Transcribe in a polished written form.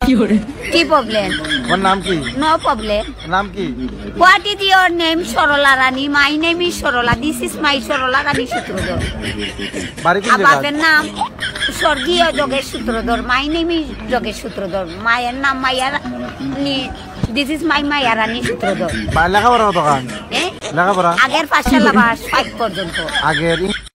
কি প্রবলেম? ওর নাম কি? No problem. নাম কি? What is your name? Sarala Rani. My name is Sarala. This is my Sarala Rani Sutradhar. বাড়ি কোন জায়গা? বাপের নাম স্বর্গীয় Jogesh Sutradhar. My name is Jogesh Sutradhar. মায়ের নাম মায়া রানী। দিস ইজ মাই মায়া রানী সূত্রধর। লেখাপড়া কত কান? লেখাপড়া আগের 5 সাল 5 পর্যন্ত। আগের